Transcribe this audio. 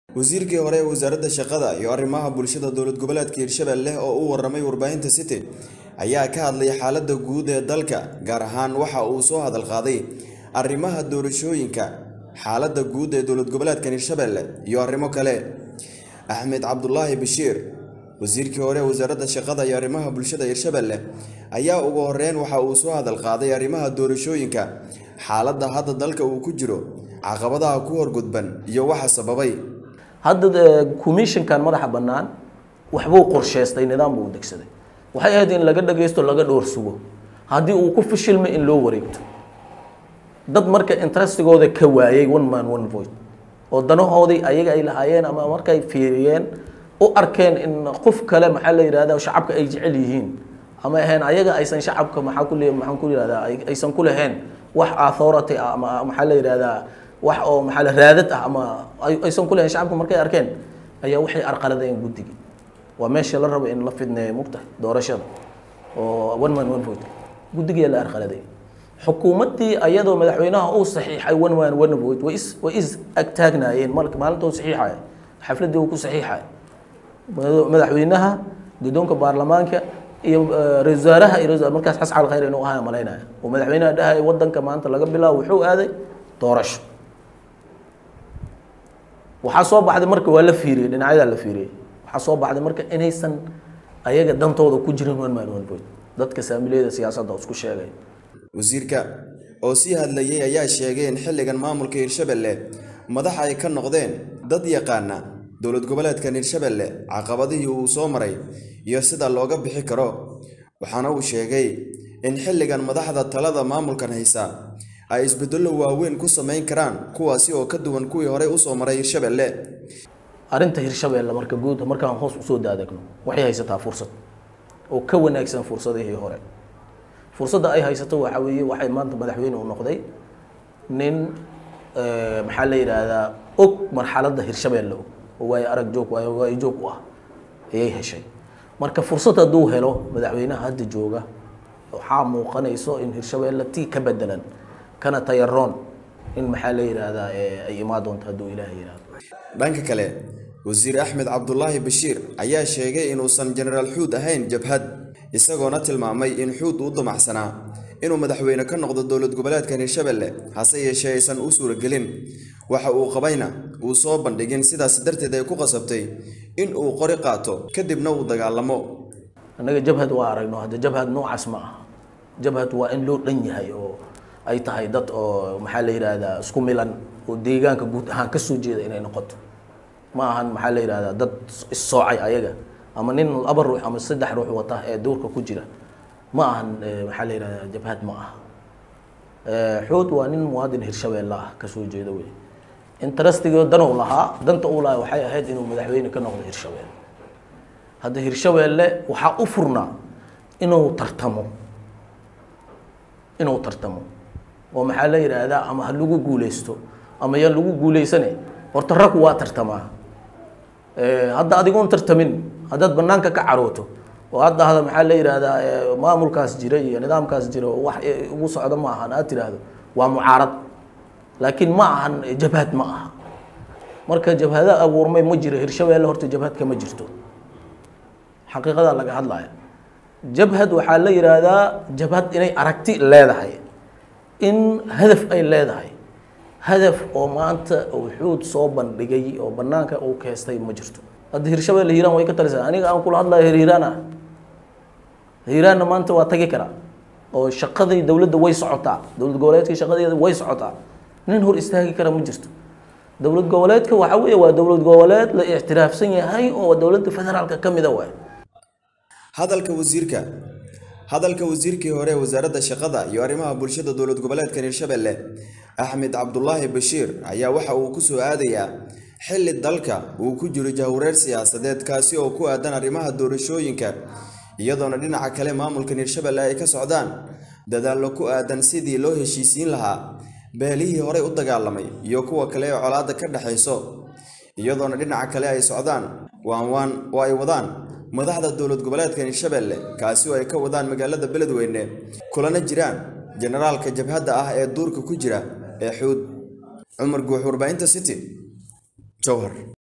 wasiirkii hore ee wasaaradda shaqada iyo arrimaha bulshada dowlad goboleedka Hirshabelle oo uu waramay warbaahinta City ayaa ka hadlay xaaladda guud ee dalka gaar ahaan waxa uu soo hadal qaaday arrimaha doorashooyinka xaaladda guud ee dowlad goboleedka Hirshabelle iyo arrimo kale. Axmed Cabdullaahi Bashiir wasiirkii hore ee wasaaradda shaqada iyo arrimaha bulshada Hirshabelle ayaa ugu horeyn waxa uu soo hadal qaaday arrimaha doorashooyinka xaaladda hadda dalka uu ku jiro caqabadaha ku horgudban iyo waxa sababay. hadda commission kan madaxa banaan waxbuu qorsheystay nidaam buu degsaday waxay ahayd in laga dhageysto laga dhowr sugo hadii uu ku fashilmo in loo wareegto dad marka interestigooda ka waayay one man one vote oo danahoodii ayaga ay lahaayeen ama markay fiiriyeen oo arkeen in qof kale maxaa la yiraahdaa shacabka ay jecel yihiin ama ahayn ayaga aysan shacabka maxaa ku yiraahdaa aysan ku lahayn wax authority ama maxaa la yiraahdaa wax oo maxaa la raadad ah ama aysan ku lahayn shacabka markay arkeen ayaa waxay arqaladeen guddiga waa meesha la rabo in la fidneeyo mugta doorashada oo one man one vote guddiga la arqaladay xukuumadii ayadoo madaxweynaha uu saxiixay one man one vote way is agtaagnaayeen maalinta uu saxiixay xafladii uu ku saxiixay madaxweynaha guddoonka baarlamaanka iyo ra'iisul wasaaraha markaas xascal khayr inuu ahaa maleynaya oo madaxweynaha dhahay wadanka maanta laga bilaabo wuxuu aaday doorasho waxa soo baxday marka waa la fiiriyay dhinacyada la fiiriyay waxa soo baxday marka inaysan ayaga dantooda ku jirin one man one vote dadka saamileeda siyaasadda isku sheegay wasiirka oo si hadlayay ayaa sheegay in xilligan maamulka Hirshabelle madaxa ay ka noqdeen dad yaqaana dowlad goboleedka Hirshabelle caqabadihii uu soo maray iyo sida looga bixi karo waxaana uu sheegay in xilligan madaxda talada maamulkan haysa ay isbedelo waaweyn ku sameyn karaan kuwaasi oo ka duwan kuwii hore u soo maray Hirshabelle. arinta Hirshabelle marka guud markaan hoos u soo daadagno waxay haysataa fursad oo ka wanaagsan fursadihii hore fursadda ay haysato waxa weeye waxay maanta madaxweyne u noqday nin maxaa la yiraahdaa og marxaladda Hirshabelle oo way arag joog way joog u ah ayay heshay marka fursad haduu helo madaxweynaha hadda jooga waxa muuqanayso in Hirshabelle tii ka bedelan kana tayaroon in maxaa la yiraahdaa ay imaadonto haduu Ilaahay yiraahdo. dhanka kale wasiir Axmed Cabdullaahi Bashiir ayaa sheegay inuusan General Xuud ahayn jabhad isagoona tilmaamay in Xuud uu damacsanaa inuu madaxweyne ka noqdo dowlad goboleedka Hirshabelle hase yeeshee aysan u suuragelin waxa uu qabayna uu soo bandhigin sidaas darteed ay ku qasabtay in uu qori qaato kadibna uu dagaalamo. anaga jabhad waa aragno hadda jabhad noocaas ma aha jabhad waa in loo dhan yahay oo ay tahay dad oo maxaa la yiraahdaa isku milan oo deegaanka guud ahaan ka soo jeeda inay noqoto ma ahan maxaa la yiraahdaa dad is-soocay ayaga ama nin laba ruux ama saddex ruux wata ee doorka ku jira ma ahan maxaa la yiraahdaa jabhad ma aha Xuud waa nin muwaadin Hirshabelle ah ka soo jeeda way interestiga danow lahaa danta uu lahaa waxay ahayd inuu madaxweyne ka noqdo Hirshabelle hadda Hirshabelle waxa u furnaa inuu tartamo oo maxaa la yiraahdaa ama lagu guuleysto ama ya lagu guuleysanay horta rag waa tartamaa hadda adigoon tartamin haddaad banaanka ka carooto oo hadda hada maxaa la yiraahdaa maamulkaas jira iyo nidaamkaas jira wax ugu socdo ma ahan aad tiraahdo waa mucaarad laakiin ma ahan jabhad ma aha marka jabhada abuurmay ma jiro Hirshabelle horta jabhad kama jirto xaqiiqada laga hadlayo jabhad waxa la yiraahdaa jabhad inay aragti leedahay in hadaf ay leedahay hadaf oo maanta Xuud soo bandhigay oo banaanka uu keestay ma jirto hadda Hirshabelle Hiiraan way ka talisaa aniga aan kula hadlayo Hiiraan maanta waa tagi kara oo shaqadii dawladda way socotaa dawlad goboleedka shaqadeeda way socotaa nin hor istaagi kara ma jirto dawlad goboleedka waxa weeye waa dawlad goboleed la ixtiraafsan yahay oo dawladda federaalka kamid ah way hadalka wasiirkii hore ee wasaaradda shaqada iyo arrimaha bulshada dowlad goboleedka Hirshabelle Axmed Cabdullaahi Bashiir ayaa waxa uu ku soo aadayaa xilli dalka uu ku jiro jahwareer siyaasadeed kaasi oo ku aadan arrimaha doorashooyinka iyadoona dhinaca kale maamulka Hirshabelle ay ka socdaan dadaallo ku aadan sidii loo heshiisiin lahaa beelihii hore u dagaalamay iyo kuwa kale ee colaadda ka dhaxayso iyadoona dhinaca kale ay socdaan waan oo ay wadaan madaxda dowlad goboleedka Hirshabelle kaasi oo ay ka wadaan magaalada Beledweyne kulana jiraan generaalka jabhadda ah ee duurka ku jira ee Xuud Cumar Guux warbaahinta City Jowhar.